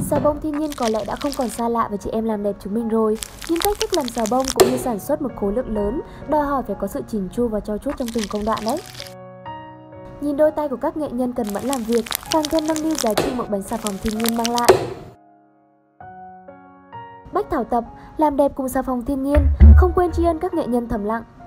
xà bông thiên nhiên có lẽ đã không còn xa lạ với chị em làm đẹp chúng mình rồi, nhưng cách thức làm xà bông cũng như sản xuất một khối lượng lớn đòi hỏi phải có sự chỉn chu và trau chuốt trong từng công đoạn đấy. Nhìn đôi tay của các nghệ nhân cần mẫn làm việc càng thêm nâng niu giá trị một bánh xà phòng thiên nhiên mang lại. Bách Thảo tập làm đẹp cùng xà phòng thiên nhiên, không quên tri ân các nghệ nhân thầm lặng